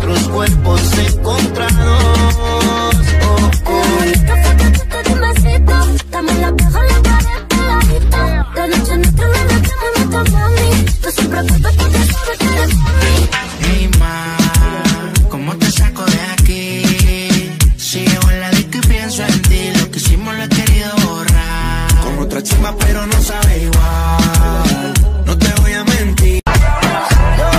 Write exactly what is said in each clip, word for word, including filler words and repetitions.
nuestros cuerpos encontrados. Oh, oh. Dame la peja, la pared pegadita. La noche nuestra la metemos en esta mami. Tú siempre vuelves porque sabes que eres mami. Hey ma, ¿cómo te saco de aquí? Si llego en la disco y pienso en ti, lo que hicimos lo he querido borrar. Con otra chimba pero no sabe igual, no te voy a mentir. Yo,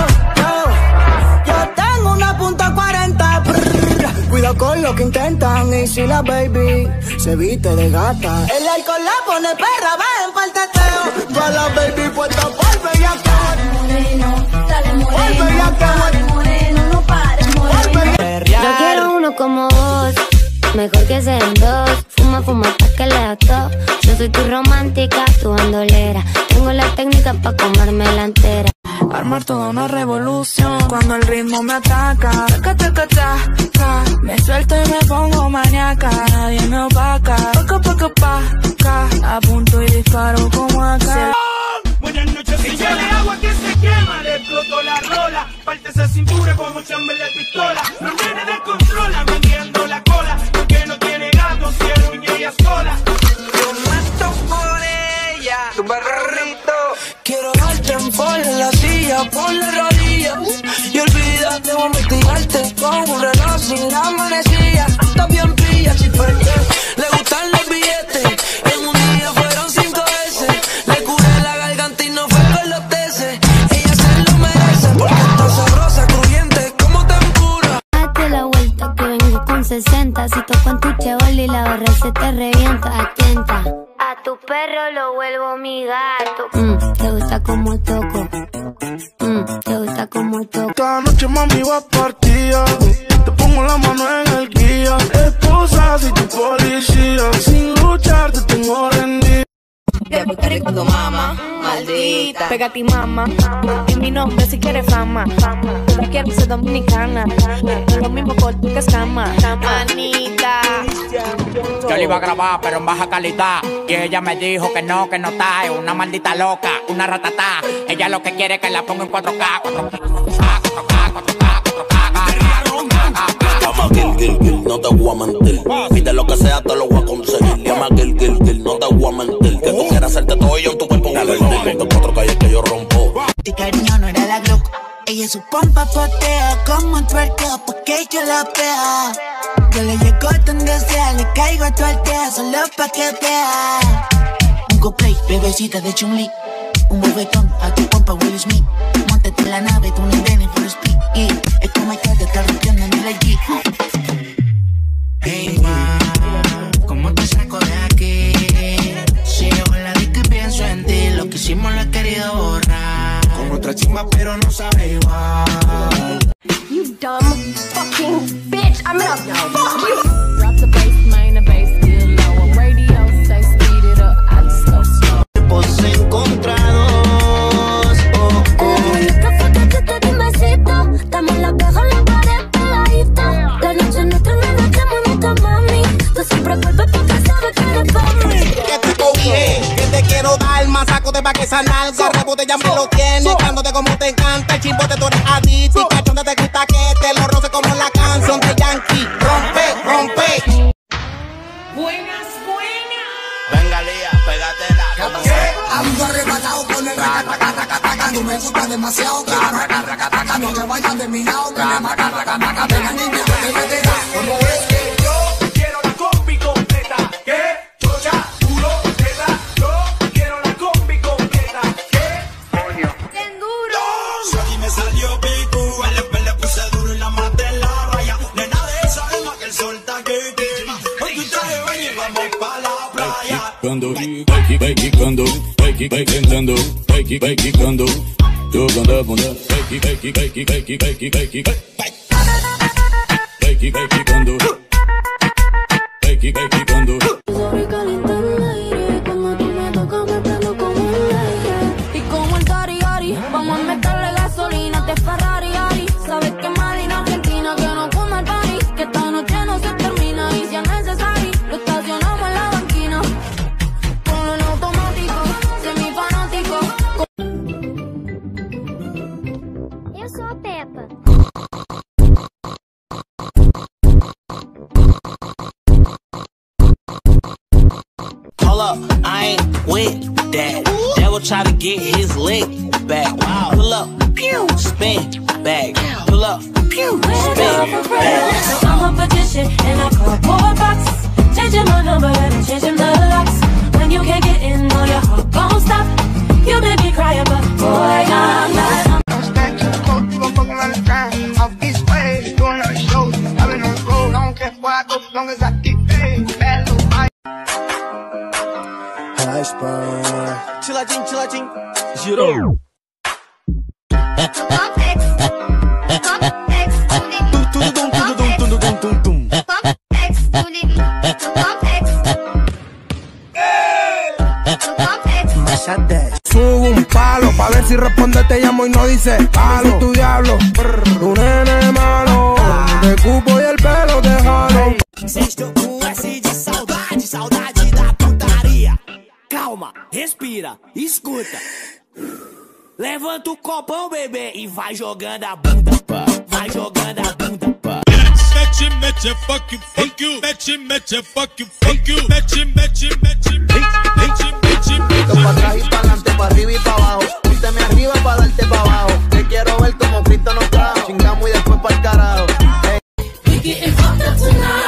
yo, yo tengo una punta cuarenta, brr, cuida con lo que intentan. Y si la baby se viste de gata, el alcohol la pone perra, va en palteteo. Toda la baby puesta por bellaqueo. Moreno, dale moreno, dale moreno, no pares moreno. Yo quiero uno como vos, mejor que sean dos. Fuma, fuma hasta que le da todo. Yo soy tu romántica, tu bandolera. Tengo la técnica pa' comérmela entera. Armar toda una revolución cuando el ritmo me ataca. Taca, taca, taca. Me suelto y me pongo maníaca. Nadie me opaca. Paca, paca, paca. Apunto y disparo como acá. Buenas noches, échale agua que se quema, le explotó la rola, parte esa cintura como chamber de pistola, los nenes descontrolan vendiendo la cola, porque no tiene gato, si es uña y a sola. Yo mato por ella, tu barrito. Quiero darte en bola en la silla, por la rodilla. Y olvídate, voy a investigarte con un reloj sin la manecilla. Está bien pilla, chiferte. Le gustan los billetes, en un día fueron cinco veces. Le curé la garganta y no fue con los teces. Ella se lo merece porque está sabrosa, crujiente como tempura. Date la vuelta que vengo con sesenta. Si toco en tu chevoli la barra se te revienta. Atenta, a tu perro lo vuelvo mi gato. Mm, te gusta como toco. Mm, te gusta como toco. Esta noche mami va partida. Te pongo la mano en el guía. Esposa, soy tu policía. Sin luchar te tengo rendido. De Puerto Rico tu mamá, maldita. Pégate y mama, y mi nombre si quieres fama. Yo quiero ser dominicana, no es lo mismo por tu que es cama. Anita. Yo le iba a grabar pero en baja calidad. Y ella me dijo que no, que no está. Es una maldita loca, una ratatá. Ella lo que quiere es que la ponga en cuatro K, cuatro K, cuatro K, cuatro K, cuatro K, cuatro K. Llama Gil, Gil, Gil, no te voy a mentir. Pide lo que sea, te lo voy a conseguir. Llama Gil, Gil, Gil, no te voy a mentir. Que tú quieras hacerte todo y yo en tu cuerpo un invertir. Estos cuatro calles que yo rompo. Este cariño no era la Glock. Ella su pompa potea como un twerkeo pa' que yo la vea. Yo le llego donde sea, le caigo a tu altea solo pa' que vea. Un coplay, bebecita de Chun-Li. Un bofetón a tu pompa Will Smith. Móntate en la nave, tú no vienes por speed. Y es como que te está rompiendo en el I G. Hey ma, ¿cómo te saco de aquí? Si llego en la disco y pienso en ti, lo que hicimos lo he querido borrar. Con otra chimba pero no sabe igual. You dumb fucking bitch, I'm gonna fuck you. Drop the bass, main the bass, still low on radio, say speed it up, I just go slow. Cuerpos encontrados. Oh, oh. Nuestra foto te te di un besito. Dame la peja, la pared pegadita. La noche nuestra la metemos en esta mami. Tú siempre vuelves porque sabes que eres mami. Que te cogí, que te quiero dar más saco de pa' que esa nalga. Rebote ya me lo tienes, cándote como te encanta. El chimbote tú eres adicto. Y cachón te gusta que te lo roce como la canción de Yankee. Rompe, rompe. Buenas, buenas. Venga, Lía, pégatela. Ando arrebatado con el raca, raca, raca, raca. Tú me gusta demasiado, que la raca, raca, raca. No te vayas de mi lado, que la raca, raca, raca. Venga, niña, que me te da. ¿Cómo es que yo Quiero la combi completa, ¿qué? Chocha, duro, teta. Yo quiero la combi completa, ¿qué? Coño. Bien duro. Y me salió pico, al espejo le puse duro y la maté en la raya. Nena de esa alma que el sol está que quema. Hoy tu traje ven y vamos pa' la playa. Quando vai que vai quicando, vai que vai tentando, vai que vai quicando, jogando a bunda, vai que vai que vai que vai que vai que vai que vai, vai que vai quicando, vai que vai quicando. Soy caliente en el aire, cuando tú me tocas me prendo como un aire. Y como el Cari Cari, vamos a meterle gasolina a este Ferrari Ari. Sabes que Mali en Argentina, que no come el party, que esta noche no se termina y si es necesario, lo estacionamos en la banquina. Ponlo en automático, semifanático. Eu sou a Peppa. Hold up, I ain't with that. Devil try to get his lick back. Pull up, pew, spin back. Pull up, pew, spin back. I'm a magician and I call boy boxes. Changing my number and changing the locks. When you can't get in, no, your heart won't stop. You make me cry, but boy, I'm not. Don't stand too close, you gon' fuck around the time. Off East Way, doing her shows. I've been on the road, I don't care where I go, as long as I get paid. Bad little bite. Chiladinho, chiladinho. Girou. Subo un palo pa' ver si responde, te llamo y no dice palo. Tu diablo, tu nene malo, te cupo y el pelo te jalo. Cês tô com S de saudade, saudade da putaria. Calma, respira, escuta. Levanta o copão, bebê, e vai jogando a bunda. Vai jogando a bunda. Mete, mete, fuck you, fuck you. Mete, mete, fuck you, fuck you. Mete, mete, mete, mete, mete, mete. Pa' atrás y pa' adelante, pa' arriba y pa' abajo. Pínteme arriba pa' darte pa' abajo. Te quiero ver como Cristo nos trajo. Chingamos y después pa'l carajo. Hey. We getting fucked up tonight.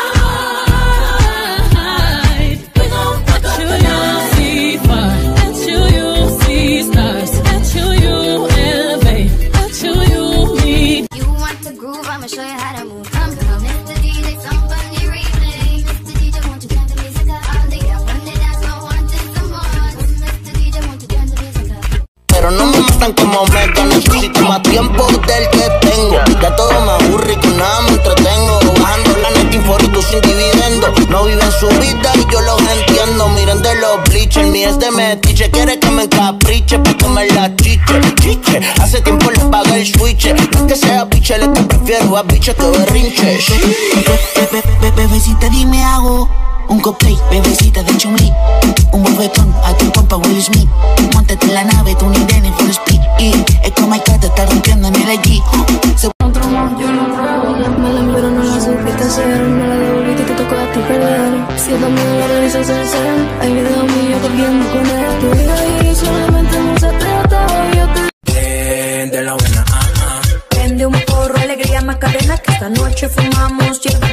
We gon' fuck up tonight. See fire, at you you see stars. At you you elevate. At you you need. You want to groove? I'ma show you how to move. Come, come, Mister D J, somebody replay. Mister D J, won't you turn the music up? All day I wanted that, so I wanted some more. Mister D J, won't you turn the music up? Pero no me matan como meta, necesito más tiempo del que tengo. Ya todo me aburre y con nada me entretengo. Bajando la net inforito sin dividendo. No viven su vida y yo los entiendo. Miren de los bleachers, mi es de metiche. Quiere que me encapriche pa' comer la chiche, chiche. Hace tiempo le pagué el switch. No es que sea piche, le que prefiero a biche que berrinche. Bebecita, dime hago un cupcake, bebecita de chumli. Un bofetón a tu compa Will Smith. Móntate en la nave, tú ni Danny full speed. Y es como hay que te está rompiendo en el allí. Se Otro más, yo no pruebo. Me la envió, no la supiste hacer. Me la devolviste y te tocó a ti perder. Si es también la realizaste de ser. Hay video mío corriendo con él. Tu vida ahí solamente no se trata. Yo te De la buena, ah, ah. prende un porro, alegría, macarena. Que esta noche fumamos. Hierba